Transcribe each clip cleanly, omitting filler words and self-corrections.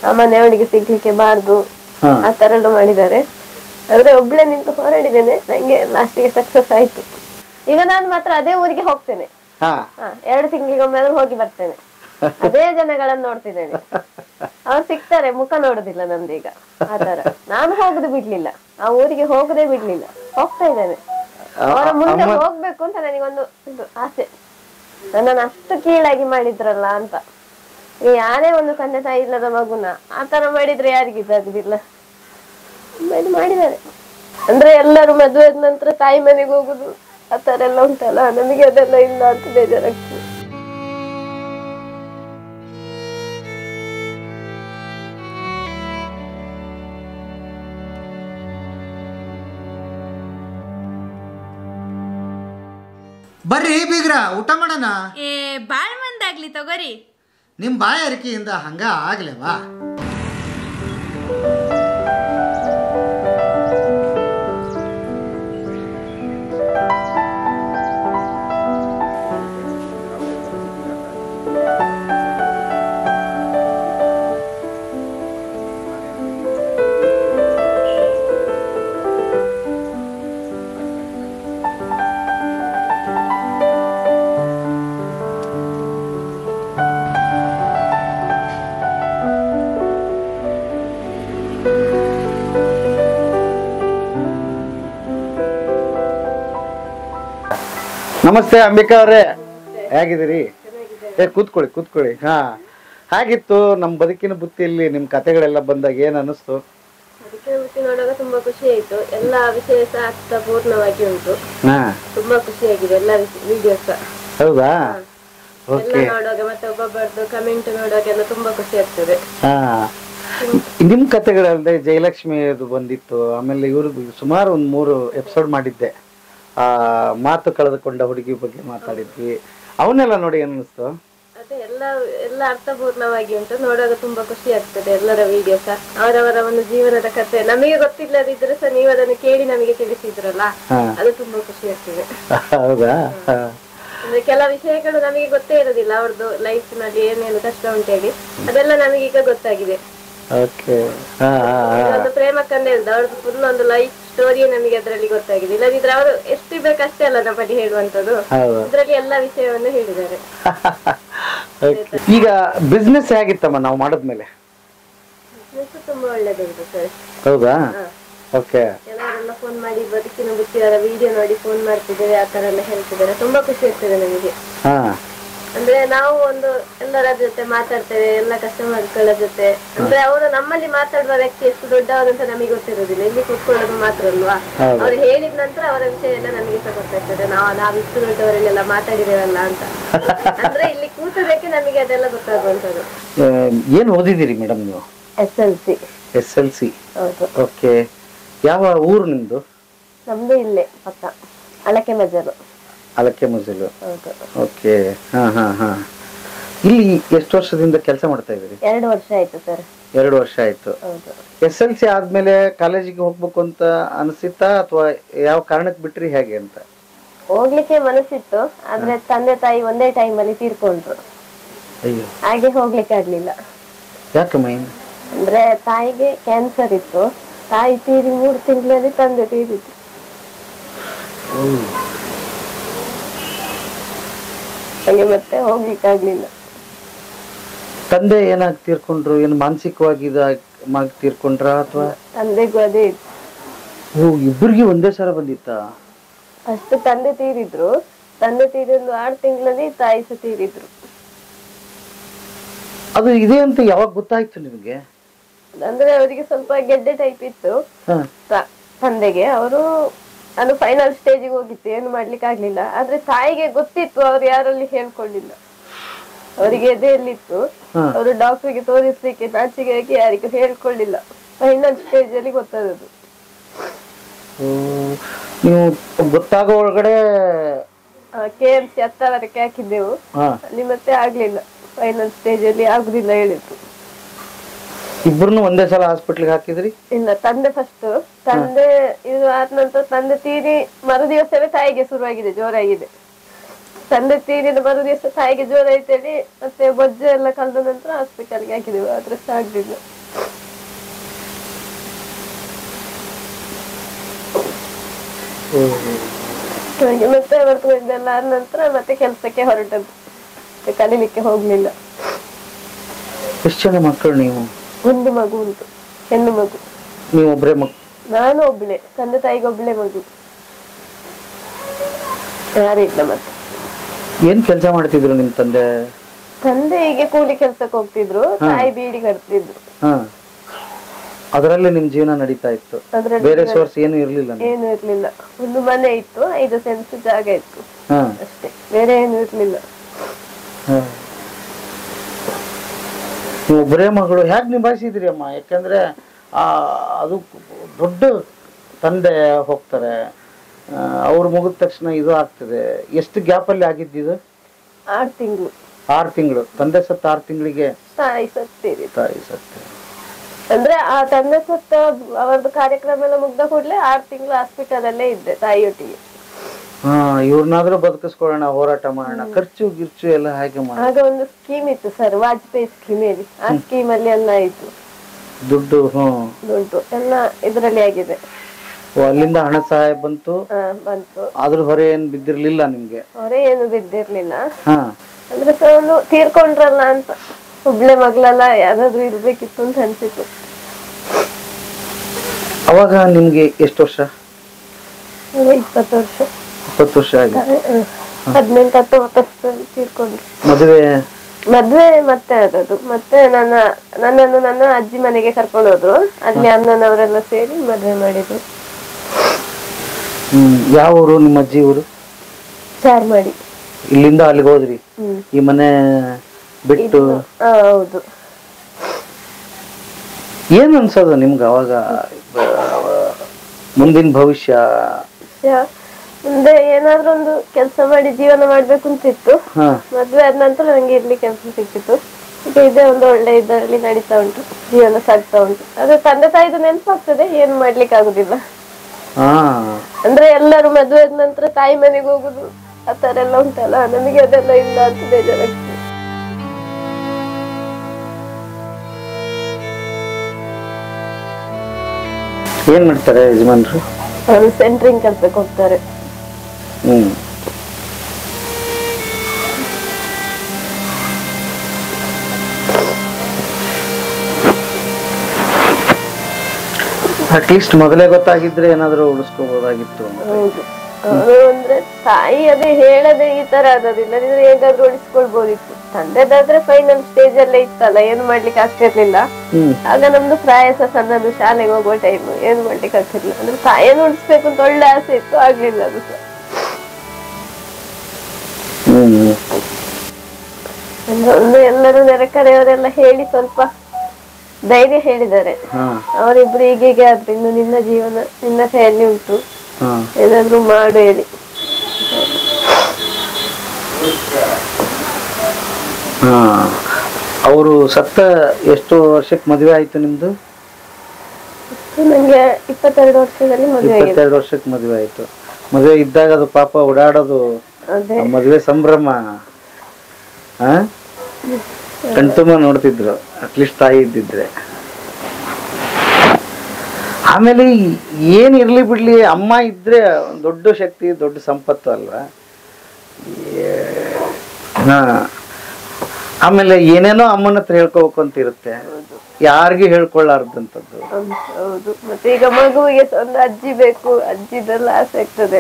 ಮನೆಯವಳಿಗೆ ಸಿಗ್ಲಿಕ್ಕೆ ಬಾರ್ದು ಆ ತರ ಎಲ್ಲ ಮಾಡಿದ್ದಾರೆ. ಆದ್ರೆ ಒಬ್ಳೆ ನಿಂತು ಹೋರಾಡಿದ್ದೇನೆ, ನಂಗೆ ಲಾಸ್ಟಿಗೆ ಸಕ್ಸಸ್ ಆಯ್ತು. ಈಗ ನಾನು ಮಾತ್ರ ಅದೇ ಊರಿಗೆ ಹೋಗ್ತೇನೆ, 2 ತಿಂಗಳಿಗೊಮ್ಮೆ ಹೋಗಿ ಬರ್ತೇನೆ. ಅದೇ ಜನಗಳನ್ನ ನೋಡ್ತಿದ್ದೇನೆ, ಅವ್ರು ಸಿಗ್ತಾರೆ, ಮುಖ ನೋಡುದಿಲ್ಲ ನಂದೀಗ. ಆತರ ನಾನು ಹೋಗುದು ಬಿಡ್ಲಿಲ್ಲ, ಆ ಊರಿಗೆ ಹೋಗುದೇ ಬಿಡ್ಲಿಲ್ಲ, ಹೋಗ್ತಾ ಇದ್ದೇನೆ. ಅವರ ಮುಂದೆ ಹೋಗ್ಬೇಕು ಅಂತ ನನಗೊಂದು ಆಸೆ. ನನ್ನನ್ನು ಅಷ್ಟು ಕೀಳಾಗಿ ಮಾಡಿದ್ರಲ್ಲ ಅಂತ. ಯಾರೇ ಒಂದು ತಂದೆ ತಾಯಿ ಇಲ್ಲದ ಮಗುನ ಆತರ ಮಾಡಿದ್ರೆ ಯಾರಿಗಿದ್ದಾಗುದಿಲ್ಲ. ಮಾಡಿದ್ದಾರೆ ಅಂದ್ರೆ ಎಲ್ಲರೂ ಮದುವೆ ಆದ ನಂತರ ತಾಯಿ ಮನೆಗೆ ಹೋಗುದು ಆತರ ಎಲ್ಲ ಉಂಟಲ್ಲ, ನಮಗೆ ಅದೆಲ್ಲ ಇಲ್ಲ ಅಂತ ಬೇಜಾರಾಗ್ತದೆ. ಬರ್ರಿ ಬೀಗ್ರ, ಊಟ ಮಾಡೋಣ. ಬಾಳ್ ಮಂದಾಗ್ಲಿ ತಗೋರಿ. ನಿಮ್ ಬಾಯಾರಿಕೆಯಿಂದ ಹಂಗ ಆಗ್ಲೇವಾ? ನಮಸ್ತೆ ಅಂಬಿಕಾ ಅವರೇ, ಹೇಗಿದ್ದೀರಿ? ಕೂತ್ಕೊಳ್ಳಿ. ಹಾಗಿತ್ತು ನಮ್ಮ ಬದುಕಿನ ಬುತ್ತಿಯಲ್ಲಿ ನಿಮ್ ಕತೆಗಳೆಲ್ಲ ಬಂದಾಗ ಏನ್ ಅನಿಸ್ತು? ನೋಡುವಾಗ ತುಂಬಾ ಖುಷಿ ಆಯ್ತು. ಎಲ್ಲಾ ವಿಷಯ ಸಹ ಅರ್ಥಪೂರ್ಣವಾಗಿ ಉಂಟು, ತುಂಬಾ ಖುಷಿಯಾಗಿದೆ ಎಲ್ಲ ವಿಡಿಯೋಸ್. ಹೌದಾ? ಎಲ್ಲ ನೋಡುವಾಗ ಮತ್ತೆ ಒಬ್ಬೊಬ್ಬರದ್ದು ಕಮೆಂಟ್ ನೋಡುವಾಗ ಎಲ್ಲ ತುಂಬಾ ಖುಷಿ ಆಗ್ತದೆ. ನಿಮ್ ಕತೆಗಳಲ್ಲದೆ ಜಯಲಕ್ಷ್ಮಿ ಅದು ಬಂದಿತ್ತು, ಆಮೇಲೆ ಇವ್ರದ್ದು ಸುಮಾರು 3 ಎಪಿಸೋಡ್ ಮಾಡಿದ್ದೆ. ಮಾತು ಕಳೆದುಕೊಂಡ ಹುಡುಗಿ ಬಗ್ಗೆ ಮಾತಾಡಿದ್ವಿ, ಅವನ್ನೆಲ್ಲ ನೋಡಿ ಏನಿಸ್ತು? ಅದೇ ಎಲ್ಲ ಅರ್ಥಪೂರ್ಣವಾಗಿ ಉಂಟು, ನೋಡುವಾಗ ತುಂಬಾ ಖುಷಿ ಆಗ್ತದೆ. ಎಲ್ಲರ ವಿಡಿಯೋಸ್ ಅವರವರ ಒಂದು ಜೀವನದ ಕಥೆ ನಮಗೆ ಗೊತ್ತಿಲ್ಲದಿದ್ರೆ ಸಹ ನೀವು ಅದನ್ನು ಕೇಳಿ ನಮಗೆ ತಿಳಿಸಿದ್ರಲ್ಲ, ಅದು ತುಂಬಾ ಖುಷಿ ಆಗ್ತದೆ. ಹೌದಾ? ಅಂದ್ರೆ ಕೆಲ ವಿಷಯಗಳು ನಮಗೆ ಗೊತ್ತೇ ಇರೋದಿಲ್ಲ, ಅವ್ರದ್ದು ಲೈಫ್ ನಲ್ಲಿ ಏನೇನು ಕಷ್ಟ ಉಂಟೇಳಿ ಅದೆಲ್ಲ ನಮಗೀಗ ಗೊತ್ತಾಗಿದೆ. ಒಂದು ಪ್ರೇಮಕ್ಕಂದ ಹೇಳ್ದ ಅವ್ರದ್ದು ಫುಲ್ ಒಂದು ಲೈಫ್ ಸ್ಟೋರಿಯೇ ನಮಗೆ ಅದರಲ್ಲಿ ಗೊತ್ತಾಗಿದೆ. ಇಲ್ಲದಿದ್ರೆ ಅವರು ಎಷ್ಟು ಬೇಕಷ್ಟೇ ಅಲ್ಲ ನಮ್ಮ ಬಳಿ ಹೇಳುವಂತದ್ದು, ಅದ್ರಲ್ಲಿ ಎಲ್ಲಾ ವಿಷಯವನ್ನು ಹೇಳಿದ್ದಾರೆ. ಈಗ ಬಿಸ್ನೆಸ್ ಹೇಗಿತ್ತಮ್ಮ ನಾವು ಮಾಡಿದ್ಮೇಲೆ? ಬಿಸ್ನೆಸ್ ತುಂಬಾ ಒಳ್ಳೇದುಂಟು ಸರ್. ಹೌದಾ? ಕೆಲವರೆಲ್ಲ ಫೋನ್ ಮಾಡಿ ಬದುಕಿನ ಬುತ್ತಿಯವರ ವಿಡಿಯೋ ನೋಡಿ ಫೋನ್ ಮಾಡ್ತಿದ್ದೇವೆ, ಆ ತರ ಎಲ್ಲ ಹೇಳ್ತಿದ್ದಾರೆ. ತುಂಬಾ ಖುಷಿ ಆಗ್ತದೆ ನಮಗೆ. ಅಂದ್ರೆ ನಾವು ಒಂದು ಎಲ್ಲರ ಜೊತೆ ಮಾತಾಡ್ತೇವೆ, ಎಲ್ಲ ಕಸ್ಟಮರ್ಗಳ ಜೊತೆ. ಅಂದ್ರೆ ಅವರು ನಮ್ಮಲ್ಲಿ ಮಾತಾಡುವ ವ್ಯಕ್ತಿ ಎಷ್ಟು ದೊಡ್ಡವರಂತ ನಮಗೆ ಗೊತ್ತಿರೋದಿಲ್ಲ, ಇಲ್ಲಿ ಕೂತ್ಕೊಳ್ಳೋದು ಮಾತ್ರ ಅಲ್ವಾ. ಅವ್ರು ಹೇಳಿದ ನಂತರ ಅವರ ವಿಷಯ ಎಲ್ಲ ನಮಗೆ ಸಹ ಗೊತ್ತಾಗ್ತದೆ, ನಾವ್ ಇಷ್ಟು ದೊಡ್ಡವರಲ್ಲೆಲ್ಲ ಮಾತಾಡಿದೇವಲ್ಲ ಅಂತ. ಅಂದ್ರೆ ಇಲ್ಲಿ ಕೂತದಕ್ಕೆ ನಮಗೆ ಅದೆಲ್ಲ ಗೊತ್ತಾಗುವಂತದ್ದು. ಏನ್ ಓದಿದಿರಿ ಮೇಡಮ್ ನೀವು? SLC. ಓಕೆ. ಯಾವ ಊರು ನಿಮ್ದು? ನಮ್ದು ಇಲ್ಲೇ ಪಕ್ಕ ಅಳಕೆ ಮಜಲು. ಓಕೆ. ಇಲ್ಲಿ ಎಷ್ಟು ವರ್ಷದಿಂದ ಕೆಲಸ ಮಾಡ್ತಾ ಇದ್ದೀರಿ? 2 ವರ್ಷ ಆಯ್ತು ಸರ್. 2 ವರ್ಷ ಆಯ್ತು. SLC ಆದ್ಮೇಲೆ ಕಾಲೇಜಿಗೆ ಹೋಗ್ಬೇಕು ಅಂತ ಅನಿಸಿತ್ತಾ ಅಥವಾ ಯಾವ ಕಾರಣಕ್ಕೆ ಬಿಟ್ರಿ, ಹೇಗೆ ಅಂತ? ಹೋಗ್ಲಿಕ್ಕೆ ಮನಸ್ಸಿತ್ತು, ಆದ್ರೆ ತಂದೆ ತಾಯಿ ಒಂದೇ ಟೈಮ್ ಅಲ್ಲಿ ತೀರ್ಕೊಂಡ್ರು, ಹಾಗೆ ಹೋಗ್ಲಿಕ್ಕೆ ಆಗ್ಲಿಲ್ಲ. ಯಾಕಮ್ಮ? ಅಂದ್ರೆ ತಾಯಿಗೆ ಕ್ಯಾನ್ಸರ್ ಇತ್ತು, ತಾಯಿ ತೀರಿ 3 ತಿಂಗಳಲ್ಲಿ ತಂದೆ ತೀರಿದ್ರು. ಹಾಗೆ ಮತ್ತೆ ಹೋಗ್ಲಿಕ್ಕೆ ಆಗ್ಲಿಲ್ಲ. ತಂದೆ ಏನಾಗಿ ತೀರ್ಕೊಂಡ್ರು? ಏನು ಮಾನಸಿಕವಾಗಿ ತೀರ್ಕೊಂಡ್ರ ಅಥವಾ? ತಂದೆಗೂ ಅದೇ ಇತ್ತು. ಇಬ್ಬರಿಗೆ ಒಂದೇ ಸಲ ಬಂದಿತ್ತಾ? ಅಷ್ಟು ತಂದೆ ತೀರಿದ್ರು, ತಂದೆ ತೀರಿದ್ದು 6 ತಿಂಗಳಲ್ಲಿ ತಾಯಿ ಸಹ ತೀರಿದ್ರು. ಅದು ಇದೆ ಅಂತ ಯಾವಾಗ ಗೊತ್ತಾಯ್ತು ನಿಮಗೆ? ಅಂದ್ರೆ ಅವರಿಗೆ ಸ್ವಲ್ಪ ಗೆಡ್ಡೆ ಟೈಪ್ ಇತ್ತು ತಂದೆಗೆ. ಅವರು ನಾನು ಫೈನಲ್ ಸ್ಟೇಜಿಗೆ ಹೋಗಿತ್ತು, ಏನು ಮಾಡ್ಲಿಕ್ಕೆ ಆಗ್ಲಿಲ್ಲ. ಆದ್ರೆ ತಾಯಿಗೆ ಗೊತ್ತಿತ್ತು, ಅವ್ರು ಯಾರಲ್ಲಿ ಹೇಳ್ಕೊಳ್ಳಿಲ್ಲ. ಅವರಿಗೆ ಎದೆಯಲ್ಲಿತ್ತು, ಅವರು ಡಾಕ್ಟರ್ಗೆ ತೋರಿಸ್ಲಿಕ್ಕೆ ನಾಚಿಕೆಯಾಗಿ ಯಾರಿಗೂ ಹೇಳ್ಕೊಳ್ಳಿಲ್ಲ. ಫೈನಲ್ ಸ್ಟೇಜ್ ಅಲ್ಲಿ ಗೊತ್ತಾದದ್ದು. ನೀವು ಗೊತ್ತಾಗೋ ಒಳಗಡೆ KMC ಹತ್ತವರಕ್ಕೆ ಹಾಕಿದ್ದೆವು, ಅಲ್ಲಿ ಮತ್ತೆ ಆಗ್ಲಿಲ್ಲ. ಫೈನಲ್ ಸ್ಟೇಜ್ ಅಲ್ಲಿ ಆಗುದಿಲ್ಲ ಹೇಳಿತ್ತು. ಇಬ್ಬರನ್ನು ಒಂದೇ ಸಲ ಹಾಸ್ಪಿಟ್ಲಿಗೆ ಹಾಕಿದ್ರಿ? ಇಲ್ಲ, ತಂದೆ ಫಸ್ಟ್. ತಂದೆ ಇದು ಆದ ನಂತರ ತಂದೆ ತೀರಿ ಮರುದಿವಸವೇ ತಾಯಿಗೆ ಶುರುವಾಗಿದೆ, ಜೋರಾಗಿದೆ. ತಂದೆ ತೀರಿದ ಮರುದಿವಸ ತಾಯಿಗೆ ಜ್ವರ ಐತೇಳಿ ಮತ್ತೆ ಬೊಜ್ಜು ಎಲ್ಲ ಕಳೆದ ನಂತರ ಹಾಸ್ಪಿಟಲ್ಗೆ ಹಾಕಿದೆವು, ಆದ್ರೆ ಆಗ್ಲಿಲ್ಲ. ಹಾಗೆ ಮತ್ತೆ ಬರ್ತಿದ್ದೆಲ್ಲ ಆದ ನಂತರ ಮತ್ತೆ ಕೆಲ್ಸಕ್ಕೆ ಹೊರಟದ್ದು, ಕಲೀಲಿಕ್ಕೆ ಹೋಗ್ಲಿಲ್ಲ. ಎಷ್ಟು ಜನ ಮಕ್ಕಳು ನೀವು? ಒಂದು ಮಗು ಉಂಟು, ಹೆಣ್ಣು ಮಗು. ನೀವು ಒಬ್ರೇ ಮಗು? ನಾನು ಒಬ್ಳೆ, ತಂದೆ ತಾಯಿಗೆ ಒಬ್ಳೆ ಮಗು, ಯಾರಿಲ್ಲ. ಮತ್ತೆ ಏನ್ ಕೆಲಸ ಮಾಡ್ತಿದ್ರು ನಿಮ್ ತಂದೆ? ತಂದೆ ಹೀಗೆ ಕೂಲಿ ಕೆಲ್ಸಕ್ಕೆ ಹೋಗ್ತಿದ್ರು, ತಾಯಿ ಬೀಡಿ ಕಟ್ತಿದ್ರು. ಅದರಲ್ಲೇ ನಿಮ್ ಜೀವನ ನಡೀತಾ ಇತ್ತು, ಬೇರೆ ಸೋರ್ಸ್ ಏನು ಇರ್ಲಿಲ್ಲ? ಏನು ಇರ್ಲಿಲ್ಲ. ಒಂದು ಮನೆ ಇತ್ತು, 5 ಸೆಂಟ್ಸ್ ಜಾಗ ಇತ್ತು ಅಷ್ಟೇ, ಬೇರೆ ಏನು ಇರ್ಲಿಲ್ಲ. ಒಬ್ಬರೇ ಮಗಳು ಹೇಗ್ ನಿಭಾಯಿಸಿದ್ರಿ ಅಮ್ಮ? ಯಾಕಂದ್ರೆ ಅದು ದೊಡ್ಡ ತಂದೆ ಹೋಗ್ತಾರೆ, ಅವ್ರು ಮುಗಿದ ತಕ್ಷಣ ಇದು ಆಗ್ತದೆ. ಎಷ್ಟು ಗ್ಯಾಪ್ ಅಲ್ಲಿ ಆಗಿದ್ದು? 6 ತಿಂಗಳು. 6 ತಿಂಗಳು. ತಂದೆ ಸತ್ತ 6 ತಿಂಗಳಿಗೆ ತಾಯಿ ಸತ್ತೀರಿ. ತಾಯಿ ಸತ್ತ ಅಂದ್ರೆ ಆ ತಂದೆ ಸತ್ತ ಅವರದ್ದು ಕಾರ್ಯಕ್ರಮ ಎಲ್ಲ ಮುಗ್ದ ಕೂಡ್ಲೆ 6 ತಿಂಗಳು ಹಾಸ್ಪಿಟಲ್ ಅಲ್ಲೇ ಇದ್ದೆ ತಾಯಿಯೊಟ್ಟಿಗೆ. ಇವ್ರನ್ನಾದ್ರೂ ಬದುಕಿಸ್ಕೊಳ್ಳೋಣ, ಹೋರಾಟ ಮಾಡೋಣ. ಖರ್ಚು ಗಿರ್ಚು ಎಲ್ಲ ಹಾಗೆ ಆಗ ಒಂದು ಸ್ಕೀಮ್ ಇತ್ತು ಸರ್, ವಾಜಪೇಯಿ ಸ್ಕೀಮ್ ಹೇಳಿ, ಆ ಸ್ಕೀಮ್ ಅಲ್ಲಿ ಎಲ್ಲ ಆಯ್ತು. ದುಡ್ಡು ಎಲ್ಲ ಇದ್ರಲ್ಲಿ ಆಗಿದೆ. ಅಲ್ಲಿಂದ ಹಣ ಸಹಾಯ ಬಂತು? ಬಂತು. ಅದ್ರ ಹೊರೆ ಏನ್ ಬಿದ್ದಿರ್ಲಿಲ್ಲ ನಿಮ್ಗೆ? ಹೊರೆ ಏನು ಬಿದ್ದಿರ್ಲಿಲ್ಲ. ಅಂದ್ರೆ ಒಂದು ತೀರ್ಕೊಂಡ್ರಲ್ಲ ಅಂತ, ಒಬ್ಳೆ ಮಗ್ಳೆಲ್ಲ ಯಾವ್ದಾದ್ರು ಇರ್ಬೇಕಿತ್ತು ಅಂತ ಅನ್ಸಿತ್ತು. ಅವಾಗ ನಿಮ್ಗೆ ಎಷ್ಟು ವರ್ಷ? 20 ವರ್ಷ. 20 ವರ್ಷ ಆಗಿ 18-19 ವರ್ಷದಲ್ಲಿ ತೀರ್ಕೊಂಡ್ರು. ಮದ್ವೆ ಮತ್ತೆ ಆದದ್ದು. ಮತ್ತೆ ನನ್ನನ್ನು ನನ್ನ ಅಜ್ಜಿ ಮನೆಗೆ ಕರ್ಕೊಂಡು ಹೋದ್ರು, ಅಲ್ಲಿ ಅಣ್ಣನವರೆಲ್ಲ ಸೇರಿ ಮದ್ವೆ ಮಾಡಿದ್ರು. ಯಾವ ಊರು ನಿಮ್ಮ ಅಜ್ಜಿ ಊರು? ಚಾರ್ಮಾಡಿ. ಇಲ್ಲಿಂದ ಅಲ್ಲಿಗೆ ಹೋದ್ರಿ ಈ ಮನೆ ಬಿಟ್ಟು? ಹೌದು. ಏನ್ ಅನ್ಸೋದು ನಿಮ್ಗೆ ಅವಾಗ? ಮುಂದಿನ ಭವಿಷ್ಯ ಮುಂದೆ ಏನಾದ್ರೂ ಒಂದು ಕೆಲಸ ಮಾಡಿ ಜೀವನ ಮಾಡ್ಬೇಕು ಅಂತಿತ್ತು. ಮದ್ವೆ ಆದ ನಂತರ ನಂಗೆ ಇಲ್ಲಿ ಕೆಲಸ ಸಿಕ್ಕಿತ್ತು. ಈಗ ಇದೇ ಒಂದು ಒಳ್ಳೆ ಇದರಲ್ಲಿ ನಡೀತಾ ಉಂಟು, ಜೀವನ ಸಾಗ್ತಾ ಉಂಟು. ಆದ್ರೆ ತಂದೆ ತಾಯಿದು ನೆನಪಾಗ್ತದೆ, ಏನು ಮಾಡ್ಲಿಕ್ಕೆ ಆಗುದಿಲ್ಲ. ಅಂದ್ರೆ ಎಲ್ಲರೂ ಮದ್ವೆ ಆದ ನಂತರ ತಾಯಿ ಮನೆಗೆ ಹೋಗುದು ಆತರ ಎಲ್ಲ ಉಂಟಲ್ಲ, ನಮಗೆ ಅದೆಲ್ಲ ಇಲ್ಲ ಅಂತ ಬೇಜಾರಾಗ್ತದೆ. ಏನ್ ಮಾಡ್ತಾರೆ ಯಜಮಾನ್ರು? ಅವರು ಸೆಂಟ್ರಿಂಗ್ ಕೆಲ್ಸಕ್ಕೆ ಹೋಗ್ತಾರೆ. ಅಟ್ಲೀಸ್ಟ್ ಮೊದಲೇ ಗೊತ್ತಾಗಿದ್ರೆ ಏನಾದ್ರು ಉಳಿಸ್ಕೋಬಹುದಾಗಿತ್ತು. ಹೌದು. ಅಂದ್ರೆ ತಾಯಿ ಅದೇ ಹೇಳದೆ ಈ ತರ ಆಗೋದಿಲ್ಲ, ಹೇಗಾದ್ರೂ ಉಳಿಸ್ಕೊಳ್ಬೋದಿತ್ತು. ತಂದೆದಾದ್ರೆ ಫೈನಲ್ ಸ್ಟೇಜ್ ಅಲ್ಲೇ ಇತ್ತಲ್ಲ, ಏನು ಮಾಡ್ಲಿಕ್ಕೆ ಆಗ್ತಿರ್ಲಿಲ್ಲ. ಆಗ ನಮ್ದು ಪ್ರಾಯಸ ಸಣ್ಣದು, ಶಾಲೆಗೆ ಹೋಗುವ ಟೈಮ್, ಏನು ಮಾಡ್ಲಿಕ್ಕೆ ಆಗ್ತಿರ್ಲಿಲ್ಲ. ಅಂದ್ರೆ ತಾಯಿಯನ್ನು ಉಳಿಸ್ಬೇಕು ಅಂತ ಒಳ್ಳೆ ಆಸೆ ಇತ್ತು, ಆಗ್ಲಿಲ್ಲ ಅದು ಸಹ. ಅಂದ್ರೆ ಒಂದು ಎಲ್ಲರೂ ನೆರೆಕರೆಯವರೆಲ್ಲ ಹೇಳಿ ಸ್ವಲ್ಪ ಧೈರ್ಯ ಹೇಳಿದ್ದಾರೆ. ಅವರಿಬ್ರು ಹೀಗೆ ಆದ್ರೆ ಇನ್ನು ನಿನ್ನ ಜೀವನ ನಿನ್ನ ಕೈಯಲ್ಲಿ ಉಂಟು, ಏನಾದ್ರು ಮಾಡು ಹೇಳಿ. ಅವರು ಸತ್ತ ಎಷ್ಟು ವರ್ಷಕ್ಕೆ ಮದುವೆ ಆಯ್ತು ನಿಮ್ದು? ನಂಗೆ 22 ವರ್ಷದಲ್ಲಿ ಮದುವೆ. 22 ವರ್ಷಕ್ಕೆ ಮದುವೆ ಆಯ್ತು. ಮದುವೆ ಇದ್ದಾಗ ಅದು ಪಾಪ ಓಡಾಡೋದು, ಮದುವೆ ಸಂಭ್ರಮ ಕಣ್ತುಂಬ ನೋಡ್ತಿದ್ರು, ಅಟ್ಲೀಸ್ಟ್ ತಾಯಿ ಇದ್ದಿದ್ರೆ. ಆಮೇಲೆ ಏನ್ ಇರ್ಲಿ ಬಿಡ್ಲಿ, ಅಮ್ಮ ಇದ್ರೆ ದೊಡ್ಡ ಶಕ್ತಿ, ದೊಡ್ಡ ಸಂಪತ್ತು ಅಲ್ವಾ? ಆಮೇಲೆ ಏನೇನೋ ಅಮ್ಮನ ಹತ್ರ ಹೇಳ್ಕೋಬೇಕು ಅಂತ ಇರುತ್ತೆ, ಯಾರಿಗೂ ಹೇಳ್ಕೊಳ್ಳಾರ್ದಂಥದ್ದು. ಹೌದು. ಮತ್ತೆ ಈಗ ಮಗುವಿಗೆ ಒಂದು ಅಜ್ಜಿ ಬೇಕು, ಅಜ್ಜಿದೆಲ್ಲ ಆಸೆ ಆಗ್ತದೆ.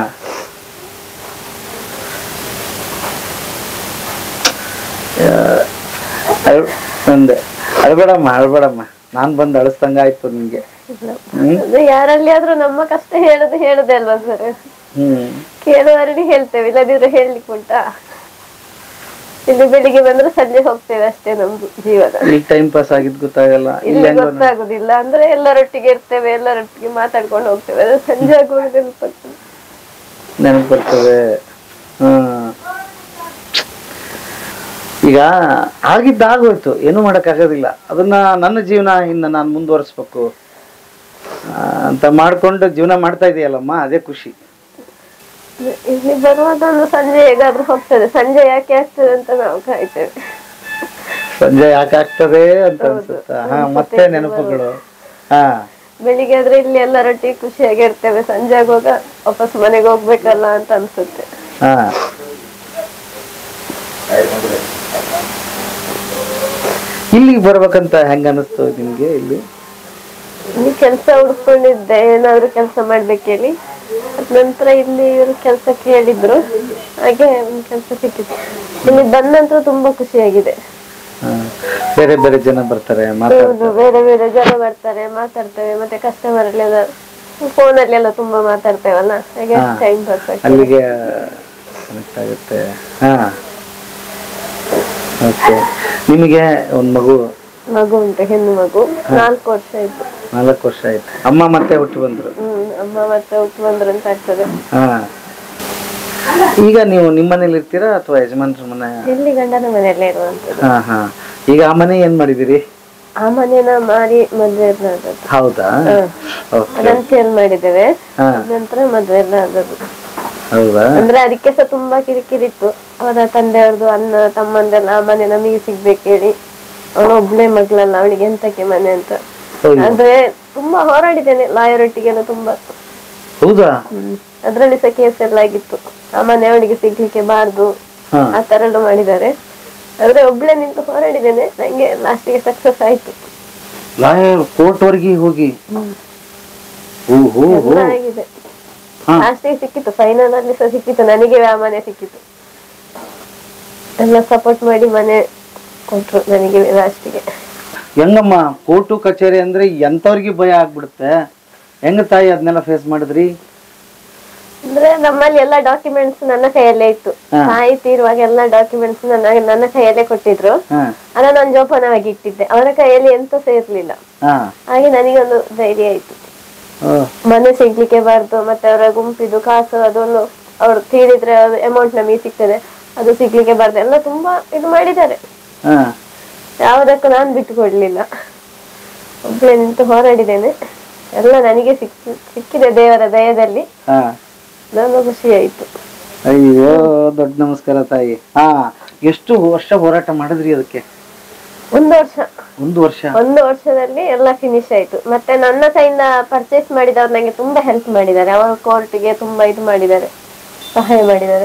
ಅಳ್ಬೇಡಮ್ಮ, ನಾನ್ ಬಂದು ಅಳಿಸ್ದಂಗ ಆಯ್ತು ನಿಮ್ಗೆ. ಯಾರಲ್ಲಿ ಆದ್ರೂ ನಮ್ಮ ಕಷ್ಟ ಹೇಳದೆ ಅಲ್ವಾ ಸರ್? ಕೇಳುವವರಿಗೆ ಹೇಳ್ತೇವೆ, ಇಲ್ಲದಿದ್ರೆ ಹೇಳ್ಲಿಕ್ಕೆ ಉಂಟಾ? ಇಲ್ಲಿ ಬೆಳಿಗ್ಗೆ ಬಂದ್ರೆ ಸಂಜೆ ಹೋಗ್ತೇವೆ ಅಷ್ಟೇ, ನಮ್ದು ಜೀವನ. ಟೈಮ್ ಪಾಸ್ ಆಗಿದ್ ಗೊತ್ತಾಗಲ್ಲ, ಇಲ್ಲಿ ಗೊತ್ತಾಗುದಿಲ್ಲ. ಅಂದ್ರೆ ಎಲ್ಲರೊಟ್ಟಿಗೆ ಇರ್ತೇವೆ, ಎಲ್ಲರೊಟ್ಟಿಗೆ ಮಾತಾಡ್ಕೊಂಡು ಹೋಗ್ತೇವೆ, ಅದು ಸಂಜೆ ಆಗುವಾಗ ನೆನಪು ಬರ್ತದೆ. ಈಗ ಆಗಿದ್ದಾಗೋಯ್ತು, ಏನು ಮಾಡಕ್ ಆಗೋದಿಲ್ಲ. ಅದನ್ನ ನನ್ನ ಜೀವನ ಇನ್ನು ನಾನು ಮುಂದುವರಿಸ್ಬೇಕು ಅಂತ ಮಾಡ್ಕೊಂಡು ಜೀವನ ಮಾಡ್ತಾ ಇದೆಯಲ್ಲಮ್ಮ, ಅದೇ ಖುಷಿ. ಇಲ್ಲಿ ಬರುವುದೊಂದು ಸಂಜೆ ಹೇಗಾದ್ರೂ ಹೋಗ್ತದೆ, ಸಂಜೆ ಯಾಕೆ ಆಗ್ತದೆ ಅಂತ ನಾವು ಕಾಯ್ತೇವೆ. ಸಂಜೆ ಯಾಕೆ ಆಗ್ತದೆ ಅಂತ ಅನ್ಸುತ್ತಾ? ಮತ್ತೆ ನೆನಪುಗಳು. ಬೆಳಿಗ್ಗೆ ಆದ್ರೆ ಇಲ್ಲಿ ಎಲ್ಲರೊಟ್ಟಿಗೆ ಖುಷಿಯಾಗಿರ್ತೇವೆ, ಸಂಜೆ ಆಗುವಾಗ ವಾಪಸ್ ಮನೆಗೆ ಹೋಗ್ಬೇಕಲ್ಲ ಅಂತ ಅನ್ಸುತ್ತೆ. ಇಲ್ಲಿಗೆ ಬರ್ಬೇಕಂತ ಹೆಂಗ ಅನಿಸ್ತು ನಿಮ್ಗೆ? ಇಲ್ಲಿ ಕೆಲ್ಸ ಹುಡ್ಕೊಂಡಿದ್ದೆ, ಏನಾದ್ರು ಕೆಲಸ ಮಾಡ್ಬೇಕೇಳಿ. ನಂತರ ಇಲ್ಲಿ ಇವರು ಕೆಲ್ಸಕ್ಕೆ ಹೇಳಿದ್ರು, ಹಾಗೆ ಒಂದು ಕೆಲಸ ಸಿಕ್ಕಿತ್ತು. ಇಲ್ಲಿ ಬಂದ ನಂತರ ತುಂಬಾ ಖುಷಿಯಾಗಿದೆ. ಬೇರೆ ಬೇರೆ ಜನ ಬರ್ತಾರೆ, ಬೇರೆ ಬೇರೆ ಜನ ಬರ್ತಾರೆ, ಮಾತಾಡ್ತೇವೆ. ಮತ್ತೆ ಕಸ್ಟಮರ್ ಅಲ್ಲೆಲ್ಲ ಫೋನ್ ಅಲ್ಲಿ ಎಲ್ಲ ತುಂಬಾ ಮಾತಾಡ್ತೇವಲ್ಲ, ಹಾಗೆ ಟೈಮ್ ಪಾಸ್ ಆಗ್ತದೆ. ಅಲ್ಲಿಗೆ ಕನೆಕ್ಟ್ ಆಗುತ್ತೆ. ಓಕೆ. ನಿಮಗೆ ಒಂದು ಮಗು ಉಂಟು, ಹೆಣ್ಣು ಮಗು. 4 ವರ್ಷ ಆಯ್ತು. 4 ವರ್ಷ ಆಯ್ತು. ಅಮ್ಮ ಮತ್ತೆ ಹುಟ್ಟು ಬಂದ್ರು? ಅಮ್ಮ ಮತ್ತೆ ಹುಟ್ಟು ಬಂದ್ರು ಅಂತ ಆಗ್ತದೆ. ಈಗ ನೀವು ನಿಮ್ಮ ಮನೇಲಿ ಇರ್ತೀರಾ ಅಥವಾ ಯಜಮಾನ್ರ ಮನೆ? ಇಲ್ಲಿ ಗಂಡನ ಮನೆಯಲ್ಲೇ ಇರುವಂತದ್ದು. ಈಗ ಆ ಮನೆ ಏನ್ ಮಾಡಿದಿರಿ? ಆ ಮನೇನ ಮಾರಿ ಮದ್ವೆ. ಹೌದಾ? ಅದನ್ನ ಸೇಲ್ ಮಾಡಿದ್ದೇವೆ, ನಂತರ ಮದ್ವೆ ಎಲ್ಲ ಆದದ್ದು. ಹೌದಾ? ಅಂದ್ರೆ ಅದಕ್ಕೆ ಸಹ ತುಂಬಾ ಕಿರಿಕಿರಿ ಇತ್ತು. ಅವರ ತಂದೆಯವ್ರದ್ದು ಅಣ್ಣ ತಮ್ಮಂದೆಲ್ಲ ಆ ಮನೆ ನಮಗೆ ಸಿಗ್ಬೇಕು ಹೇಳಿ. ಅವಳು ಒಬ್ಳೆ ಮಗಳಲ್ಲ, ಅವಳಿಗೆ ಎಂತಕ್ಕೆ ಮನೆ ಅಂತ. ಅಂದ್ರೆ ತುಂಬಾ ಹೋರಾಡಿದ್ದೇನೆ ಲಾಯರ್ ಒಟ್ಟಿಗೆಲ್ಲ ತುಂಬಾ. ಹೌದಾ? ಅದ್ರಲ್ಲಿ ಸಹ ಕೇಸ್ ಎಲ್ಲ ಆಗಿತ್ತು. ಆ ಮನೆ ಅವಳಿಗೆ ಸಿಗ್ಲಿಕ್ಕೆ ಬಾರ್ದು ಆ ತರ ಎಲ್ಲ ಮಾಡಿದ್ದಾರೆ. ಆದ್ರೆ ಒಬ್ಳೆ ನಿಂತು ಹೋರಾಡಿದ್ದೇನೆ, ನಂಗೆ ಲಾಸ್ಟಿಗೆ ಸಕ್ಸಸ್ ಆಯ್ತು. ಲಾಯರ್ ಕೋರ್ಟ್ ವರೆಗೆ ಹೋಗಿ ಆಗಿದೆ. ಲಾಸ್ಟಿಗೆ ಸಿಕ್ಕಿತ್ತು, ಫೈನಲ್ ಅಲ್ಲಿ ಸಹ ಸಿಕ್ಕಿತ್ತು ನನಗೆ. ಆ ಮನೆ ಸಿಕ್ಕಿತ್ತು, ಎಲ್ಲ ಸಪೋರ್ಟ್ ಮಾಡಿ ಮನೆ ಕೊಟ್ರು ನನಗೆ ಲಾಸ್ಟಿಗೆ. ಹೆಂಗಮ್ಮ ಕೋರ್ಟು ಕಚೇರಿ ಅಂದ್ರೆ ಎಂತವ್ರಿಗೆ ಭಯ ಆಗ್ಬಿಡುತ್ತೆ. ಹೆಂಗ ತಾಯಿ ಅದನ್ನೆಲ್ಲ ಫೇಸ್ ಮಾಡಿದ್ರಿ? ಅಂದ್ರೆ ನಮ್ಮಲ್ಲಿ ಎಲ್ಲಾ ಡಾಕ್ಯುಮೆಂಟ್ಸ್ ನನ್ನ ಕೈಯಲ್ಲೇ ಇತ್ತು. ತಾಯಿ ತೀರುವಾಗ ಎಲ್ಲಾ ಡಾಕ್ಯುಮೆಂಟ್ಸ್ ನನ್ನ ಕೈಯಲ್ಲೇ ಕೊಟ್ಟಿದ್ರು. ಅದನ್ನ ನಾನು ಜೋಪಾನವಾಗಿ ಇಟ್ಟಿದ್ದೆ, ಅವರ ಕೈಯಲ್ಲಿ ಎಂತ ಸಹ ಇರ್ಲಿಲ್ಲ. ಹಾಗೆ ನನಗೊಂದು ಧೈರ್ಯ ಆಯ್ತು, ಮನೆ ಸಿಗ್ಲಿಕ್ಕೆ ಬಾರ್ದು. ಮತ್ತೆ ಅವರ ಗುಂಪಿದು ಕಾಸು ಅದೊಂದು ಅವ್ರು ತೀರಿದ್ರೆ ಅಮೌಂಟ್ ನಮಗೆ ಸಿಗ್ತದೆ, ಅದು ಸಿಗ್ಲಿಕ್ಕೆ ಬಾರ್ದು. ಎಲ್ಲ ತುಂಬಾ ಇದು ಮಾಡಿದ್ದಾರೆ, ಯಾವುದಕ್ಕೂ ನಾನು ಬಿಟ್ಟು ಕೊಡ್ಲಿಲ್ಲ. ಒಬ್ಳೆ ನಿಂತು ಹೋರಾಡಿದ್ದೇನೆ, ಎಲ್ಲ ನನಗೆ ಸಿಕ್ಕಿದೆ ದೇವರ ದಯದಲ್ಲಿ. ನಾನು ಖುಷಿ ಆಯ್ತು. ಅಯ್ಯೋ ದೊಡ್ಡ ನಮಸ್ಕಾರ ತಾಯಿ. ಎಷ್ಟು ವರ್ಷ ಹೋರಾಟ ಮಾಡಿದ್ರಿ ಅದಕ್ಕೆ? 1 ವರ್ಷ. 1 ವರ್ಷ? 1 ವರ್ಷದಲ್ಲಿ ಎಲ್ಲ ಫಿನಿಶ್ ಆಯ್ತು. ಮತ್ತೆ ನನ್ನ ಕೈಯಿಂದ ಪರ್ಚೇಸ್ ಮಾಡಿದವ್ರು ನಂಗೆ ತುಂಬಾ ಹೆಲ್ಪ್ ಮಾಡಿದ್ದಾರೆ. ಅವರು ಕೋರ್ಟ್ಗೆ ತುಂಬಾ ಇದು ಮಾಡಿದ್ದಾರೆ, ಸಹಾಯ ಮಾಡಿದ್ದಾರೆ.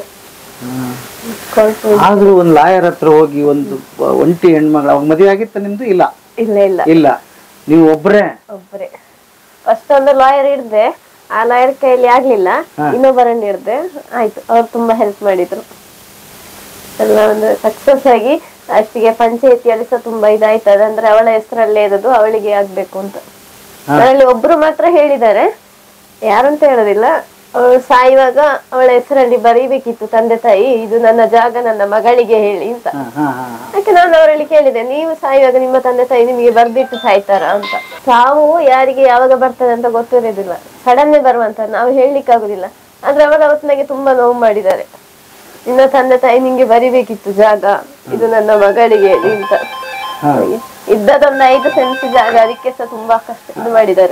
ಆದ್ರೂ ಒಂದ್ ಲಾಯರ್ ಹತ್ರ ಹೋಗಿ ಒಂದು ಒಂಟಿ ಹೆಣ್ಮಗಳ, ಅವಾಗ ಮದುವೆ ಆಗಿತ್ತ ನಿಮ್ದು? ಇಲ್ಲ ಇಲ್ಲ, ನೀವು ಒಬ್ರೇ? ಫಸ್ಟ್ ಒಂದು ಲಾಯರ್ ಹಿಡ್ದೆ, ಆ ಲಾಯರ್ ಕೈಯಲ್ಲಿ ಆಗ್ಲಿಲ್ಲ, ಇನ್ನೊಬ್ಬರನ್ನ ಹಿಡ್ದೆ, ಆಯ್ತು. ಅವ್ರು ತುಂಬಾ ಹೆಲ್ಪ್ ಮಾಡಿದ್ರು, ಎಲ್ಲ ಒಂದು ಸಕ್ಸಸ್ ಆಗಿ. ಅಷ್ಟಿಗೆ ಪಂಚಾಯತಿಯಲ್ಲಿ ಸಹ ತುಂಬಾ ಇದಾಯ್ತದ. ಅಂದ್ರೆ ಅವಳ ಹೆಸರಲ್ಲೇ ಇರೋದು, ಅವಳಿಗೆ ಆಗ್ಬೇಕು ಅಂತ. ಅದರಲ್ಲಿ ಒಬ್ರು ಮಾತ್ರ ಹೇಳಿದ್ದಾರೆ, ಯಾರಂತ ಹೇಳೋದಿಲ್ಲ. ಅವಳು ಸಾಯುವಾಗ ಅವಳ ಹೆಸರಲ್ಲಿ ಬರೀಬೇಕಿತ್ತು ತಂದೆ ತಾಯಿ, ಇದು ನನ್ನ ಜಾಗ ನನ್ನ ಮಗಳಿಗೆ ಹೇಳಿ ಅಂತ. ಯಾಕೆ ನಾನು ಅವರಲ್ಲಿ ಕೇಳಿದೆ, ನೀವು ಸಾಯುವಾಗ ನಿಮ್ಮ ತಂದೆ ತಾಯಿ ನಿಮಗೆ ಬರ್ದಿಟ್ಟು ಸಾಯ್ತಾರ ಅಂತ. ಸಾವು ಯಾರಿಗೆ ಯಾವಾಗ ಬರ್ತದೆ ಅಂತ ಗೊತ್ತಿರೋದಿಲ್ಲ, ಸಡನ್ನೇ ಬರುವಂತ, ನಾವು ಹೇಳಲಿಕ್ಕೆ ಆಗುದಿಲ್ಲ. ಆದ್ರೆ ಅವರು ಅವತ್ತು ನನಗೆ ತುಂಬಾ ನೋವು ಮಾಡಿದ್ದಾರೆ. ನಿನ್ನ ತಂದೆ ತಾಯಿ ನಿಂಗೆ ಬರಿಬೇಕಿತ್ತು ಜಾಗ, ಇದು ನನ್ನ ಮಗಳಿಗೆ ಹೇಳಿ ಅಂತ. ಇದ್ದದೊಂದು 5 ಸೆನ್ಸ್ ಜಾಗ, ಅದಕ್ಕೆ ಸಹ ತುಂಬಾ ಕಷ್ಟ ಇದು ಮಾಡಿದ್ದಾರೆ.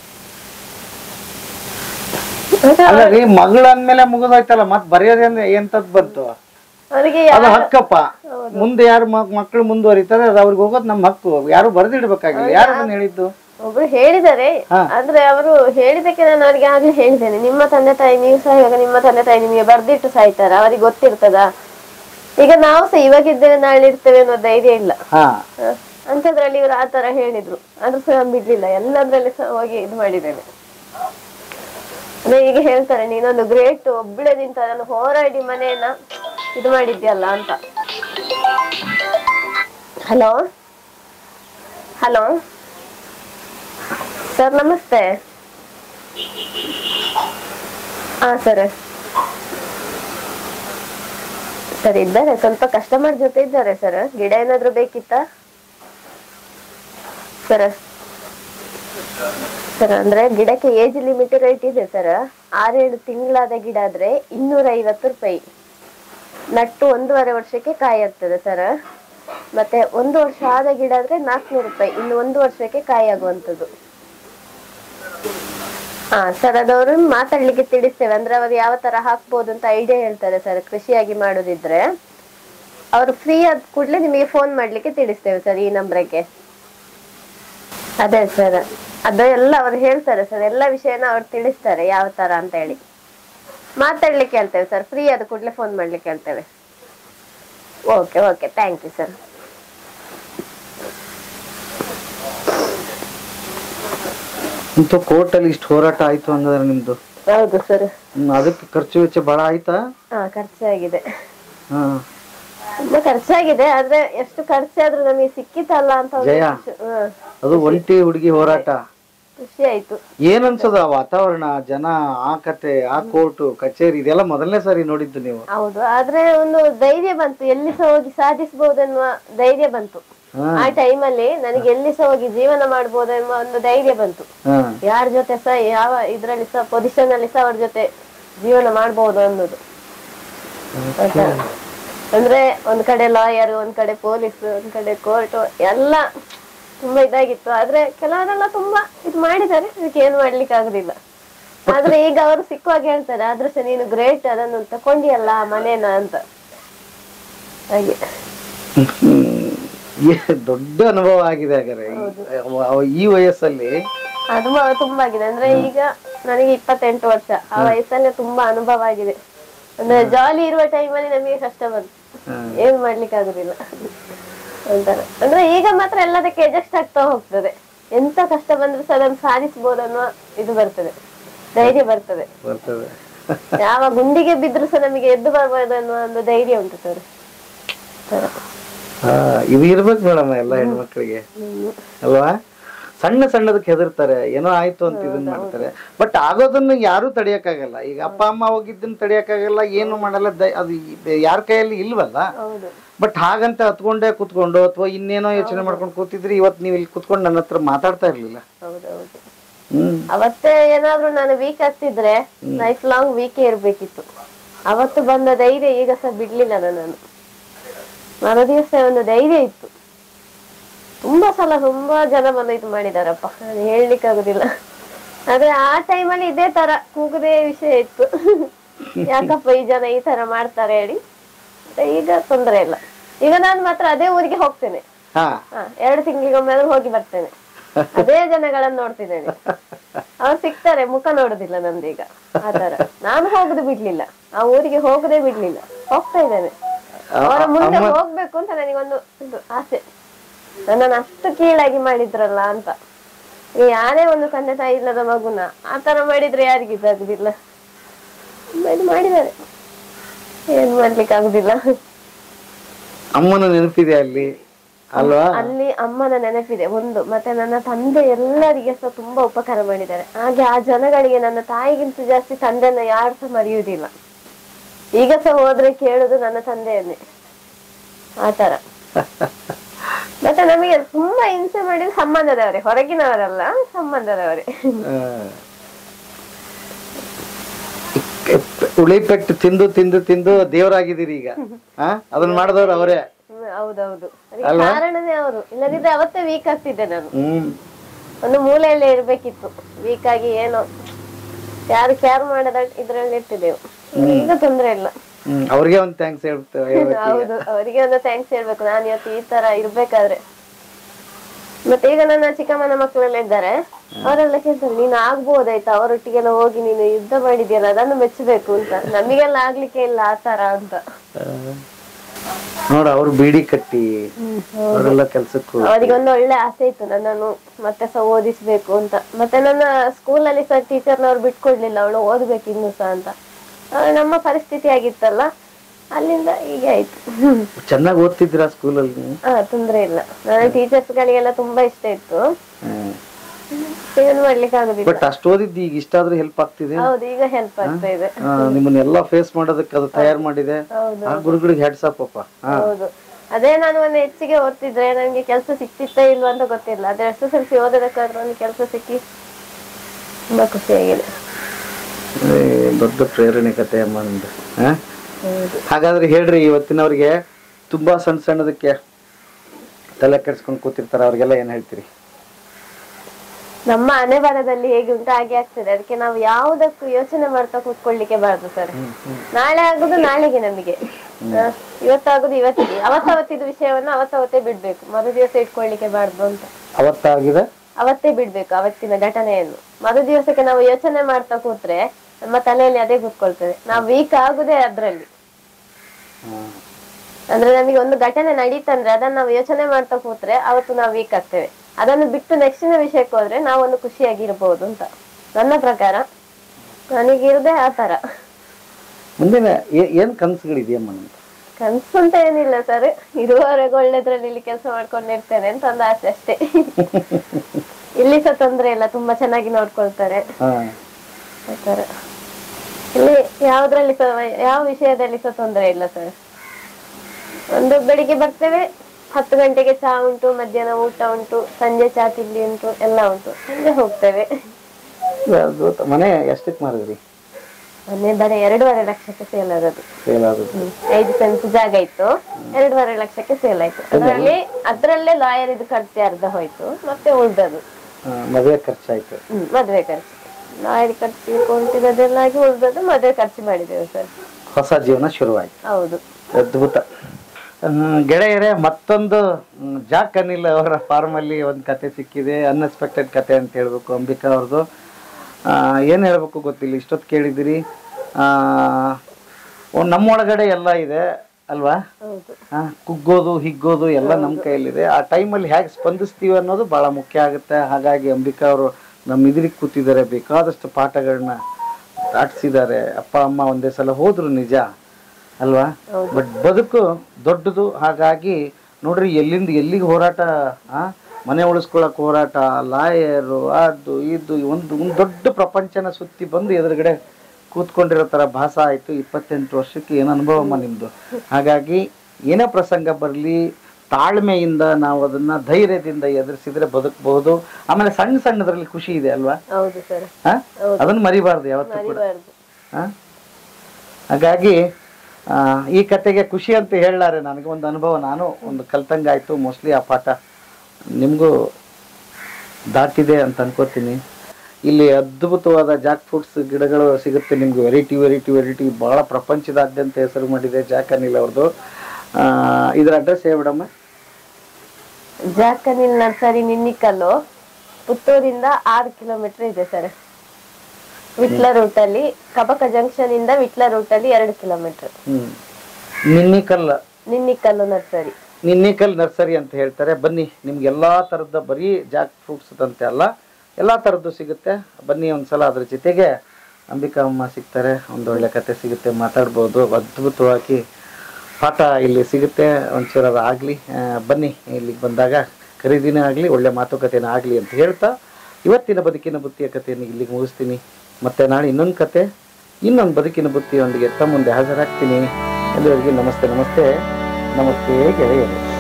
ಅಲ್ಲರಿ, ಮಗಳ ಅಂದ್ಮೇಲೆ ಮುಗಿದೋಯ್ತಲ್ಲ, ಮತ್ ಬರೆಯೋದೇಂದ್ರೆ ಎಂತದ್ ಬಂತು? ಅದು ಹಕ್ಕಪ್ಪ. ಮುಂದೆ ಯಾರು ಮಕ್ಕಳು ಮುಂದುವರಿತಾರೆ, ಅದು ಅವ್ರಿಗೆ ಹೋಗೋದು ನಮ್ಮ ಹಕ್ಕು. ಯಾರು ಬರೆದಿಡ್ಬೇಕಾಗಿಲ್ಲ. ಯಾರು ಬಂದು ಹೇಳಿದ್ದು? ಒಬ್ರು ಹೇಳಿದ್ದಾರೆ. ಅಂದ್ರೆ ಅವರು ಹೇಳಿದಕ್ಕೆ ನಾನು ಅವ್ರಿಗೆ ಆಗ್ಲೇ ಹೇಳಿದ್ದೇನೆ, ನಿಮ್ಮ ತಂದೆ ತಾಯಿ ನೀವು ಸಾಯುವಾಗ ನಿಮ್ಮ ತಂದೆ ತಾಯಿ ನಿಮಗೆ ಬರ್ದಿಟ್ಟು ಸಾಯ್ತಾರ, ಅವ್ರಿಗೆ ಗೊತ್ತಿರ್ತದ. ಈಗ ನಾವು ಸಹ ಇವಾಗಿದ್ದೇವೆ ನಾಳೆ ಇರ್ತೇವೆ ಅನ್ನೋ ಧೈರ್ಯ ಇಲ್ಲ ಅಂತದ್ರಲ್ಲಿ ಇವರು ಆತರ ಹೇಳಿದ್ರು. ಆದ್ರೂ ಸಹ ಬಿಡ್ಲಿಲ್ಲ, ಎಲ್ಲದ್ರಲ್ಲಿ ಸಹ ಹೋಗಿ ಇದು ಮಾಡಿದ್ದೇನೆ. ಅದೇ ಈಗ ಹೇಳ್ತಾರೆ, ನೀನೊಂದು ಗ್ರೇಟ್, ಒಬ್ಬಳೆ ನಿಂತ ನಾನು ಹೋರಾಡಿ ಮನೆಯನ್ನ ಇದು ಮಾಡಿದ್ಯಲ್ಲ ಅಂತ. ಹಲೋ ಹಲೋ ಸರ್, ನಮಸ್ತೆ. ಸರ್ ಸರ್ ಇದ್ದಾರೆ, ಸ್ವಲ್ಪ ಕಸ್ಟಮರ್ ಜೊತೆ ಇದ್ದಾರೆ ಸರ್. ಗಿಡ ಏನಾದ್ರು ಬೇಕಿತ್ತಾ ಸರ್? ಸರ್ ಅಂದ್ರೆ ಗಿಡಕ್ಕೆ ಏಜ್ ಲಿಮಿಟ್ ರೇಟ್ ಇದೆ ಸರ್. 6-7 ತಿಂಗಳಾದ ಗಿಡ ಆದ್ರೆ 250 ರೂಪಾಯಿ. ನಟ್ಟು 1.5 ವರ್ಷಕ್ಕೆ ಕಾಯಿ ಆಗ್ತದೆ ಸರ್. ಮತ್ತೆ 1 ವರ್ಷ ಆದ ಗಿಡ ಆದ್ರೆ 400 ರೂಪಾಯಿ, ಇನ್ನು 1 ವರ್ಷಕ್ಕೆ ಕಾಯಿ ಆಗುವಂತದ್ದು. ಸರ್ ಅದವರು ಮಾತಾಡ್ಲಿಕ್ಕೆ ತಿಳಿಸ್ತೇವೆ. ಅಂದ್ರೆ ಅವ್ರು ಯಾವ ತರ ಹಾಕ್ಬೋದು ಅಂತ ಐಡಿಯಾ ಹೇಳ್ತಾರೆ ಸರ್. ಕೃಷಿಯಾಗಿ ಮಾಡೋದಿದ್ರೆ ಅವ್ರು ಫ್ರೀ ಆದ ಕೂಡ್ಲೆ ನಿಮಗೆ ಫೋನ್ ಮಾಡ್ಲಿಕ್ಕೆ ತಿಳಿಸ್ತೇವೆ ಸರ್, ಈ ನಂಬರ್ಗೆ. ಅದೇ ಸರ್, ಅದೆಲ್ಲ ಅವ್ರು ಹೇಳ್ತಾರೆ ಸರ್, ಎಲ್ಲ ವಿಷಯನ ಅವ್ರು ತಿಳಿಸ್ತಾರೆ ಯಾವ ತರ ಅಂತ ಹೇಳಿ. ಮಾತಾಡ್ಲಿಕ್ಕೆ ಹೇಳ್ತೇವೆ ಸರ್, ಫ್ರೀ ಆದ ಕೂಡಲೇ ಫೋನ್ ಮಾಡ್ಲಿಕ್ಕೆ ಹೇಳ್ತೇವೆ. Okay okay, thank you sir. ಇಂಥ ಕೋರ್ಟಲ್ಲಿ ಇಷ್ಟು ಹೋರಾಟ ಆಯ್ತು ಅಂದ್ರೆ ನಿಮ್ದು? ಹೌದು ಸರ್. ಅದಕ್ಕೆ ಖರ್ಚು ವೆಚ್ಚ ಬಹಳ ಆಯ್ತಾ? ಖರ್ಚಾಗಿದೆ, ತುಂಬಾ ಖರ್ಚಾಗಿದೆ. ಆದ್ರೆ ಎಷ್ಟು ಖರ್ಚಾದ್ರೂ ನಮಗೆ ಸಿಕ್ಕಿತಲ್ಲ ಅಂತ ಜಯ, ಅದು ಒಂಟಿ ಹುಡುಗಿ ಹೋರಾಟ. ಖುಷಿ ಆಯ್ತು. ಏನ್ ಅನ್ಸದ ವಾತಾವರಣ, ಜನ, ಆ ಕತೆ, ಆ ಕೋರ್ಟು ಕಚೇರಿ, ಇದೆಲ್ಲ ಮೊದಲನೇ ಸಾರಿ ನೋಡಿದ್ದು ನೀವು? ಹೌದು, ಆದ್ರೆ ಒಂದು ಧೈರ್ಯ ಬಂತು, ಎಲ್ಲಿ ಸಹ ಹೋಗಿ ಸಾಧಿಸಬಹುದೆನ್ನುವ ಧೈರ್ಯ ಬಂತು. ಆ ಟೈಮಲ್ಲಿ ನನಗೆ ಎಲ್ಲಿ ಸಹ ಹೋಗಿ ಜೀವನ ಮಾಡ್ಬೋದು ಎನ್ನುವ ಒಂದು ಧೈರ್ಯ ಬಂತು. ಯಾರ ಜೊತೆ ಸಹ ಯಾವ ಇದ್ರಲ್ಲಿ ಸಹ ಪೊಸಿಷನ್ ಅಲ್ಲಿ ಸಹ ಅವ್ರ ಜೊತೆ ಜೀವನ ಮಾಡ್ಬೋದು ಅನ್ನೋದು. ಅಂದ್ರೆ ಒಂದ್ ಕಡೆ ಲಾಯರ್, ಒಂದ್ ಕಡೆ ಪೊಲೀಸ್, ಒಂದ್ ಕಡೆ ಕೋರ್ಟ್, ಎಲ್ಲ ತುಂಬಾ ಇದಾಗಿತ್ತು. ಆದ್ರೆ ಕೆಲವರೆಲ್ಲ ತುಂಬಾ ಇದು ಮಾಡಿದ್ದಾರೆ, ಇದಕ್ಕೆ ಏನು ಮಾಡ್ಲಿಕ್ಕೆ ಆಗುದಿಲ್ಲ. ಆದ್ರೆ ಈಗ ಅವರು ಸಿಕ್ಕುವಾಗ ಹೇಳ್ತಾರೆ, ಆದ್ರೆ ಸಹ ನೀನು ಗ್ರೇಟ್, ಅದನ್ನು ತಕೊಂಡಿಯಲ್ಲ ಮನೇನ ಅಂತ. ಹಾಗೆ ದೊಡ್ಡ ಅನುಭವ ಆಗಿದೆ ಹಾಗಾದ್ರೆ ಈ ವಯಸ್ಸಲ್ಲಿ. ಅನುಭವ ತುಂಬಾ ಆಗಿದೆ. ಅಂದ್ರೆ ಈಗ ನನಗೆ 28 ವರ್ಷ, ಆ ವಯಸ್ಸಲ್ಲೇ ತುಂಬಾ ಅನುಭವ ಆಗಿದೆ. ಅಂದ್ರೆ ಜಾಲಿ ಇರುವ ಟೈಮಲ್ಲಿ ನಮಗೆ ಕಷ್ಟ ಬಂತು, ಏನ್ ಮಾಡ್ಲಿಕ್ಕೆ ಆಗುದಿಲ್ಲ ಅಂತಾರ. ಅಂದ್ರೆ ಈಗ ಮಾತ್ರ ಎಲ್ಲದಕ್ಕೆ ಅಡ್ಜಸ್ಟ್ ಆಗ್ತಾ ಹೋಗ್ತದೆ. ಎಂತ ಕಷ್ಟ ಬಂದ್ರು ಸಹ ಅದನ್ನು ಸಾಧಿಸಬಹುದು ಅನ್ನೋ ಇದು ಬರ್ತದೆ, ಧೈರ್ಯ ಬರ್ತದೆ. ಯಾವ ಗುಂಡಿಗೆ ಬಿದ್ರು ಸಹ ನಮಗೆ ಎದ್ದು ಬರ್ಬೋದು ಅನ್ನೋ ಒಂದು ಧೈರ್ಯ ಉಂಟು ಸರ್. ಇದು ಇರ್ಬೇಕು ಮೇಡಮ್ ಎಲ್ಲ ಹೆಣ್ಮಕ್ಳಿಗೆ ಅಲ್ವಾ? ಸಣ್ಣ ಸಣ್ಣದಕ್ಕೆ ಹೆದರ್ತಾರೆ, ಏನೋ ಆಯ್ತು ಅಂತ ಇದನ್ನ ಮಾಡ್ತಾರೆ. ಬಟ್ ಆಗೋದನ್ನ ಯಾರು ತಡಿಯಕ್ಕಾಗಲ್ಲ. ಈಗ ಅಪ್ಪ ಅಮ್ಮ ಹೋಗಿದ್ದನ್ನ ತಡಿಯಕ್ಕಾಗಲ್ಲ, ಏನು ಮಾಡಲ್ಲ, ಅದು ಯಾರ ಕೈಯಲ್ಲಿ ಇಲ್ವಲ್ಲ. ಬಟ್ ಹಾಗಂತ ಹತ್ಕೊಂಡೇ ಕುತ್ಕೊಂಡು ಅಥವಾ ಇನ್ನೇನೋ ಯೋಚನೆ ಮಾಡ್ಕೊಂಡು ಕೂತಿದ್ರಿ, ಇವತ್ತು ನೀವು ಇಲ್ಲಿ ಕುತ್ಕೊಂಡು ನನ್ನ ಹತ್ರ ಮಾತಾಡ್ತಾ ಇರ್ಲಿಲ್ಲ. ಅವತ್ತೇ ಏನಾದ್ರು ನಾನು ವೀಕ್ ಆಗ್ತಿದ್ರೆ ಲೈಫ್ ಲಾಂಗ್ ವೀಕೇ ಇರ್ಬೇಕಿತ್ತು. ಅವತ್ತು ಬಂದ ಧೈರ್ಯ ಈಗ ಸಹ ಬಿಡ್ಲಿಲ್ಲ ನಾನು. ಮರುದಿವಸ ಒಂದು ಧೈರ್ಯ ಇತ್ತು. ತುಂಬಾ ಸಲ ತುಂಬಾ ಜನ ಬಂದು ಇದು ಮಾಡಿದಾರಪ್ಪ, ನಾನು ಹೇಳ್ಲಿಕ್ಕೆ ಆಗುದಿಲ್ಲ. ಆದ್ರೆ ಆ ಟೈಮಲ್ಲಿ ಇದೇ ತರ ಕೂಗುದೇ ವಿಷಯ ಇತ್ತು. ಯಾಕಪ್ಪ ಈ ಜನ ಈ ತರ ಮಾಡ್ತಾರೆ ಹೇಳಿ. ಈಗ ತೊಂದರೆ ಇಲ್ಲ. ಈಗ ನಾನು ಮಾತ್ರ ಅದೇ ಊರಿಗೆ ಹೋಗ್ತೇನೆ, 2 ತಿಂಗಳಿಗೊಮ್ಮೆ ಹೋಗಿ ಬರ್ತೇನೆ. ಅದೇ ಜನಗಳನ್ನ ನೋಡ್ತಿದ್ದೇನೆ, ಅವ್ರು ಸಿಗ್ತಾರೆ, ಮುಖ ನೋಡುದಿಲ್ಲ ನಂದೀಗ. ಆತರ ನಾನು ಹೋಗುದು ಬಿಡ್ಲಿಲ್ಲ, ಆ ಊರಿಗೆ ಹೋಗುದೇ ಬಿಡ್ಲಿಲ್ಲ, ಹೋಗ್ತಾ ಇದ್ದೇನೆ. ಅವರ ಮುಂದೆ ಹೋಗ್ಬೇಕು ಅಂತ ನನಗೊಂದು ಆಸೆ. ನನ್ನನ್ನು ಅಷ್ಟು ಕೀಳಾಗಿ ಮಾಡಿದ್ರಲ್ಲ ಅಂತ. ಯಾರೇ ಒಂದು ತಂದೆ ತಾಯಿ ಇಲ್ಲದ ಮಗುನ ಆತರ ಮಾಡಿದ್ರೆ ಯಾರಿಗಿದು ಆಗುದಿಲ್ಲ. ಇದು ಮಾಡಿದ್ದಾರೆ, ಏನ್ ಮಾಡ್ಲಿಕ್ಕೆ ಆಗುದಿಲ್ಲ. ಅಮ್ಮನ ನೆನಪಿದೆ ಅಲ್ಲಿ ಅಲ್ವಾ? ಅಲ್ಲಿ ಅಮ್ಮನ ನೆನಪಿದೆ ಒಂದು. ಮತ್ತೆ ನನ್ನ ತಂದೆ ಎಲ್ಲರಿಗೆ ಸಹ ತುಂಬಾ ಉಪಕಾರ ಮಾಡಿದ್ದಾರೆ. ಹಾಗೆ ಆ ಜನಗಳಿಗೆ ನನ್ನ ತಾಯಿಗಿಂತ ಜಾಸ್ತಿ ತಂದೆನ ಯಾರು ಸಹ ಮರೆಯುವುದಿಲ್ಲ. ಈಗ ಸಹ ಹೋದ್ರೆ ಕೇಳುದು ನನ್ನ ತಂದೆಯನ್ನೇ, ಆತರ. ಮತ್ತೆ ನಮಗೆ ತುಂಬಾ ಹಿಂಸೆ ಮಾಡಿದ ಸಂಬಂಧದವರೇ, ಹೊರಗಿನವರಲ್ಲ, ಸಂಬಂಧದವರೇ. ಉಳಿಪೆಟ್ಟು ತಿಂದು ತಿಂದು ತಿಂದು ದೇವರಾಗಿದ್ದೀರಿ ಈಗ. ಅದನ್ನ ಮಾಡಿದವ್ರು ಅವರೇ. ಹೌದೌದು, ಕಾರಣನೇ ಅವರು. ಇಲ್ಲದಿದ್ರೆ ಅವತ್ತೇ ವೀಕ್ ಆಗ್ತಿದ್ದೆ ನಾನು. ಒಂದು ಮೂಲೆಯಲ್ಲೇ ಇರ್ಬೇಕಿತ್ತು, ವೀಕ್ ಆಗಿ ಏನೋ ಯಾರು ಕೇರ್ ಮಾಡದ ಇದ್ರಲ್ಲಿ ಇರ್ತಿದ್ದೆವು. ಈಗ ತೊಂದ್ರೆ ಇಲ್ಲ. ಅವ್ರಿಗೆ ಒಂದು ಥ್ಯಾಂಕ್ಸ್ ಹೇಳ್ತೇವೆ. ಹೌದು, ಅವರಿಗೆ ಒಂದು ಥ್ಯಾಂಕ್ಸ್ ಹೇಳ್ಬೇಕು. ನಾನು ಇವತ್ತು ಈ ತರ ಇರ್ಬೇಕಾದ್ರೆ. ಮತ್ತೆ ಈಗ ನನ್ನ ಚಿಕ್ಕಮ್ಮನ ಮಕ್ಕಳೆಲ್ಲ ಇದ್ದಾರೆ, ಅವರೆಲ್ಲ ಕೇಳ್ತಾರೆ, ನೀನು ಆಗ್ಬೋದಾಯ್ತಾ ಅವರೊಟ್ಟಿಗೆಲ್ಲ ಹೋಗಿ ನೀನು ಯುದ್ಧ ಮಾಡಿದ್ಯಲ್ಲ, ಅದನ್ನು ಮೆಚ್ಚಬೇಕು ಅಂತ. ನಮಗೆಲ್ಲ ಆಗ್ಲಿಕ್ಕೆ ಇಲ್ಲ ಆತರ ಅಂತ. ನೋಡ, ಅವ್ರು ಬೀಡಿ ಕಟ್ಟಿ ಅವರೆಲ್ಲ ಕೆಲ್ಸಕ್ಕೂ ಅವರಿಗೆ ಒಂದು ಒಳ್ಳೆ ಆಸೆ ಇತ್ತು ನನ್ನನ್ನು ಮತ್ತೆ ಸಹ ಓದಿಸ್ಬೇಕು ಅಂತ. ಮತ್ತೆ ನನ್ನ ಸ್ಕೂಲಲ್ಲಿ ಸಹ ಟೀಚರ್ನವ್ರು ಬಿಟ್ಕೊಡ್ಲಿಲ್ಲ, ಅವಳು ಓದ್ಬೇಕು ಇನ್ನು ಸಹ ಅಂತ. ನಮ್ಮ ಪರಿಸ್ಥಿತಿ ಆಗಿತ್ತಲ್ಲ, ಅಲ್ಲಿಂದ ಹೀಗೆ ಆಯ್ತು. ಚೆನ್ನಾಗಿ ಓದ್ತಿದ್ರ ಸ್ಕೂಲಲ್ಲಿ? ತೊಂದ್ರೆ ಇಲ್ಲ. ನನ್ನ ಟೀಚರ್ಸ್ ಗಳಿಗೆಲ್ಲ ತುಂಬಾ ಇಷ್ಟ ಇತ್ತು. ಏನು ಮಾಡ್ಲಿಕ್ಕೆ ಆಗುದಿಲ್ಲ. ಬಟ್ ಅಷ್ಟು ಓದಿದ್ದು ಈಗ ಇಷ್ಟಾದ್ರೂ ಹೆಲ್ಪ್ ಆಗ್ತಿದೆ. ಹೌದು, ಈಗ ಹೆಲ್ಪ್ ಆಗ್ತಾ ಇದೆ. ನಿಮ್ಮನ್ನೆಲ್ಲ ಫೇಸ್ ಮಾಡೋದಕ್ಕೆ ಅದು ತಯಾರು ಮಾಡಿದೆ. ಆ ಗುರುಗಳಿಗೆ ಹೆಡ್ಸ್ ಅಪ್ ಅಪ್ಪ. ಹೌದು, ಅದೇ ನಾನು ಒಂದು ಹೆಚ್ಚಿಗೆ ಓದ್ತಿದ್ರೆ ನನಗೆ ಕೆಲಸ ಸಿಕ್ತಿತ್ತೇ ಇಲ್ವಾ ಅಂತ ಗೊತ್ತಿಲ್ಲ. ಅದೇ SSLC ಓದೋದಕ್ಕಾದ್ರೂ ಒಂದು ಕೆಲಸ ಸಿಕ್ಕಿ ತುಂಬಾ ಖುಷಿಯಾಗಿದೆ. ದೊಡ್ಡ ಪ್ರೇರಣೆ ಕಥೆ ಅಮ್ಮ ನಿಮ್ದು. ಹಾಗಾದ್ರೆ ಹೇಳ್ರಿ, ಇವತ್ತಿನವ್ರಿಗೆ ತುಂಬಾ ಸಣ್ಣ ಸಣ್ಣದಕ್ಕೆ ತಲೆ ಕೆಡ್ಸ್ಕೊಂಡು ಕೂತಿರ್ತಾರ, ಅವ್ರಿಗೆಲ್ಲ ಏನ್ ಹೇಳ್ತೀರಿ? ನಮ್ಮ ಹಣೆ ಬರದಲ್ಲಿ ಹೇಗೆ ಉಂಟು ಹಾಗೆ ಆಗ್ತದೆ. ಅದಕ್ಕೆ ನಾವು ಯಾವುದಕ್ಕೂ ಯೋಚನೆ ಮಾಡ್ತಾ ಕೂತ್ಕೊಳ್ಳಿಕ್ಕೆ ಬಾರ್ದು ಸರ್. ನಾಳೆ ಆಗುದು ನಾಳೆಗೆ, ನಮಗೆ ಇವತ್ತಾಗುದು ಇವತ್ತಿಗೆ. ಅವತ್ತವತ್ತಿದ ವಿಷಯವನ್ನ ಅವತ್ತವತ್ತೇ ಬಿಡ್ಬೇಕು, ಮರು ದಿವಸ ಇಟ್ಕೊಳ್ಳಿಕ್ಕೆ ಬಾರ್ದು ಅಂತ. ಅವತ್ತಾಗಿದೆ ಅವತ್ತೇ ಬಿಡ್ಬೇಕು ಅವತ್ತಿನ ಘಟನೆಯನ್ನು. ಮರು ದಿವಸಕ್ಕೆ ನಾವು ಯೋಚನೆ ಮಾಡ್ತಾ ಕೂತ್ರೆ ನಮ್ಮ ತಲೆಯಲ್ಲಿ ಅದೇ ಕೂತ್ಕೊಳ್ತದೆ. ನಾವು ವೀಕ್ ಆಗುದೇ ಅದ್ರಲ್ಲಿ. ಅಂದ್ರೆ ನಮಗೆ ಒಂದು ಘಟನೆ ನಡೀತಂದ್ರೆ ಅದನ್ನ ನಾವು ಯೋಚನೆ ಮಾಡ್ತಾ ಕೂತ್ರೆ ಅವತ್ತು ನಾವು ವೀಕ್ ಆಗ್ತೇವೆ. ಅದನ್ನು ಬಿಟ್ಟು ನೆಕ್ಸ್ಟಿನ ವಿಷಯಕ್ಕೆ ಹೋದ್ರೆ ನಾವೊಂದು ಖುಷಿಯಾಗಿರ್ಬೋದು ಅಂತ ನನ್ನ ಪ್ರಕಾರ. ನನಗಿರದೆ ಆ ತರ. ಮುಂದಿನ ಏನ್ ಕನಸುಗಳಿದೆಯಮ್ಮ? ಕನ್ಸು ಅಂತ ಏನಿಲ್ಲ ಸರ್, ಇರುವವರೆಗೂ ಒಳ್ಳೆದ್ರಲ್ಲಿ ಇಲ್ಲಿ ಕೆಲಸ ಮಾಡ್ಕೊಂಡಿರ್ತೇನೆ ಅಂತ ಒಂದು ಆಸೆ ಅಷ್ಟೇ. ಇಲ್ಲಿ ಸಹ ತೊಂದ್ರೆ ಇಲ್ಲ, ತುಂಬಾ ಚೆನ್ನಾಗಿ ನೋಡ್ಕೊಳ್ತಾರೆ ಆತರ. ಇಲ್ಲಿ ಯಾವ್ದ್ರಲ್ಲಿ ಸಹ ಯಾವ ವಿಷಯದಲ್ಲಿ ಸಹ ತೊಂದರೆ ಇಲ್ಲ ಸರ್. ಒಂದು ಬೆಳಿಗ್ಗೆ ಬರ್ತೇವೆ, 10 ಗಂಟೆಗೆ ಚಹಾ ಉಂಟು, ಮಧ್ಯಾಹ್ನ ಊಟ ಉಂಟು, ಸಂಜೆ ಚಹಾ ತಿಂಡಿ ಉಂಟು, ಎಲ್ಲ ಉಂಟು, ಸಂಜೆ ಹೋಗ್ತೇವೆ. ಮನೆ ಎಷ್ಟಕ್ಕೆ ಮಾರಿದ್ರಿ? ಮೊನ್ನೆ ಬರೀ 2.5 ಲಕ್ಷಕ್ಕೆ ಸೇಲ್ ಆದದ್ದು. 5 ಸೆಂಟ್ಸ್ ಜಾಗ ಇತ್ತು, 2.5 ಲಕ್ಷಕ್ಕೆ ಸೇಲ್ ಆಯ್ತು. ಅದ್ರಲ್ಲೇ ಲಾಯರ್ ಇದು ಖರ್ಚು ಅರ್ಧ ಹೋಯ್ತು, ಮತ್ತೆ ಉಳ್ದದು ಮದುವೆ ಖರ್ಚಾಯ್ತು. ಮದುವೆ ಖರ್ಚು, ಲಾಯರ್ ಖರ್ಚು ಕೊಂಟಿರೋದೆಲ್ಲ ಆಗಿ ಉಳ್ದದ್ದು ಮದುವೆ ಖರ್ಚು ಮಾಡಿದ್ದೇವೆ ಸರ್. ಹೊಸ ಜೀವನ ಶುರುವಾಯ್ತು. ಹೌದು, ಅದ್ಭುತ. ಗೆಳೆಯರೇ, ಮತ್ತೊಂದು ಜಾಕ್ ಅನಿಲ್ ಅವರ ಫಾರ್ಮ್ ಅಲ್ಲಿ ಒಂದು ಕತೆ ಸಿಕ್ಕಿದೆ. ಅನ್ಎಕ್ಸ್ಪೆಕ್ಟೆಡ್ ಕತೆ ಅಂತ ಹೇಳ್ಬೇಕು. ಅಂಬಿಕಾ ಅವ್ರದ್ದು ಏನು ಹೇಳ್ಬೇಕು ಗೊತ್ತಿಲ್ಲ. ಇಷ್ಟೊತ್ತು ಕೇಳಿದಿರಿ. ನಮ್ಮೊಳಗಡೆ ಎಲ್ಲ ಇದೆ ಅಲ್ವಾ? ಕುಗ್ಗೋದು ಹಿಗ್ಗೋದು ಎಲ್ಲ ನಮ್ಮ ಕೈಯಲ್ಲಿದೆ. ಆ ಟೈಮಲ್ಲಿ ಹೇಗೆ ಸ್ಪಂದಿಸ್ತೀವಿ ಅನ್ನೋದು ಬಹಳ ಮುಖ್ಯ ಆಗುತ್ತೆ. ಹಾಗಾಗಿ ಅಂಬಿಕಾ ಅವರು ನಮ್ಮ ಎದುರಿಗೆ ಕೂತಿದ್ದಾರೆ, ಬೇಕಾದಷ್ಟು ಪಾಠಗಳನ್ನ ದಾಟಿಸಿದ್ದಾರೆ. ಅಪ್ಪ ಅಮ್ಮ ಒಂದೇ ಸಲ ಹೋದ್ರು ನಿಜ ಅಲ್ವಾ, ಬಟ್ ಬದುಕು ದೊಡ್ಡದು. ಹಾಗಾಗಿ ನೋಡ್ರಿ, ಎಲ್ಲಿಂದ ಎಲ್ಲಿಗೆ ಹೋರಾಟ, ಮನೆ ಉಳಿಸ್ಕೊಳಕ್ ಹೋರಾಟ, ಲಾಯರು, ಅದು ಇದು, ಒಂದು ದೊಡ್ಡ ಪ್ರಪಂಚನ ಸುತ್ತಿ ಬಂದು ಎದುರುಗಡೆ ಕೂತ್ಕೊಂಡಿರೋ ಥರ ಭಾಸ ಆಯಿತು. 28 ವರ್ಷಕ್ಕೆ ಏನು ಅನುಭವಮ್ಮ ನಿಮ್ಮದು. ಹಾಗಾಗಿ ಏನೇ ಪ್ರಸಂಗ ಬರಲಿ, ತಾಳ್ಮೆಯಿಂದ ನಾವು ಅದನ್ನ ಧೈರ್ಯದಿಂದ ಎದುರಿಸಿದ್ರೆ ಬದುಕಬಹುದು. ಆಮೇಲೆ ಸಣ್ಣ ಸಣ್ಣದ್ರಲ್ಲಿ ಖುಷಿ ಇದೆ ಅಲ್ವಾ? ಅದನ್ನ ಮರಿಬಾರ್ದು ಯಾವತ್ತೂ ಕೂಡ. ಹಾಗಾಗಿ ಈ ಕತೆಗೆ ಖುಷಿ ಅಂತ ಹೇಳಲಾರೆ. ನನಗೆ ಒಂದು ಅನುಭವ, ನಾನು ಒಂದು ಕಲ್ತಂಗಾಯ್ತು. ಮೋಸ್ಟ್ಲಿ ಆ ಪಾಠ ನಿಮಗೂ ದಾಟಿದೆ ಅಂತ ಅನ್ಕೋತೀನಿ. ಇಲ್ಲಿ ಅದ್ಭುತವಾದ ಜಾಕ್ ಫ್ರೂಟ್ಸ್ ಗಿಡಗಳು ಸಿಗುತ್ತೆ ನಿಮ್ಗೆ. ವೆರೈಟಿ ವೆರೈಟಿ ವೆರೈಟಿ, ಬಹಳ ಪ್ರಪಂಚದಾದ್ಯಂತ ಹೆಸರು ಮಾಡಿದೆ ಜಾಕ್ ಅನಿಲ್ ಅವ್ರದ್ದು. ಇದರ ಅಡ್ರೆಸ್ ಹೇಳ್ಬಿಡಮ್ಮ. ಜಾಕ್ ಅನಿಲ್ ನರ್ಸರಿ, ನಿನ್ನಿಕಲ್ಲು, ಪುತ್ತೂರಿಂದ 6 ಕಿಲೋಮೀಟರ್ ಇದೆ ಸರ್. ವಿಟ್ಲ ರೂಟ್ ಅಲ್ಲಿ, ಕಬಕ ಜಂಕ್ಷನ್ ಇಂದ ವಿಟ್ಲ ರೂಟ್ ಅಲ್ಲಿ 2 kilometre. Ninnikallu nursery, Ninnikal nursery ಅಂತ ಹೇಳ್ತಾರೆ. ಬನ್ನಿ, ನಿಮ್ಗೆ ಎಲ್ಲಾ ತರದ, ಬರೀ ಜಾಕ್ ಫ್ರೂಟ್ಸ್ ಅಂತೆ ಅಲ್ಲ, ಎಲ್ಲಾ ತರದ್ದು ಸಿಗುತ್ತೆ. ಬನ್ನಿ ಒಂದ್ಸಲ. ಅದ್ರ ಜೊತೆಗೆ ಅಂಬಿಕಾ ಅಮ್ಮ ಸಿಗ್ತಾರೆ, ಒಂದೊಳ್ಳೆ ಕತೆ ಸಿಗುತ್ತೆ, ಮಾತಾಡ್ಬೋದು. ಅದ್ಭುತವಾಗಿ ಪಾಠ ಇಲ್ಲಿ ಸಿಗುತ್ತೆ. ಒಂಚೂರು ಅದು ಆಗಲಿ. ಬನ್ನಿ, ಇಲ್ಲಿಗೆ ಬಂದಾಗ ಖರೀದಿನೇ ಆಗಲಿ, ಒಳ್ಳೆ ಮಾತುಕತೆನೇ ಆಗಲಿ ಅಂತ ಹೇಳ್ತಾ ಇವತ್ತಿನ ಬದುಕಿನ ಬುತ್ತಿಯ ಕಥೆಯನ್ನು ಇಲ್ಲಿಗೆ ಮುಗಿಸ್ತೀನಿ. ಮತ್ತೆ ನಾಳೆ ಇನ್ನೊಂದು ಕತೆ, ಇನ್ನೊಂದು ಬದುಕಿನ ಬುತ್ತಿಯೊಂದಿಗೆ ತಮ್ಮ ಮುಂದೆ ಹಾಜರಾಗ್ತೀನಿ. ಎಲ್ಲರಿಗೂ ನಮಸ್ತೆ ನಮಸ್ತೆ ನಮಸ್ತೆ ಗೆಳೆಯರು.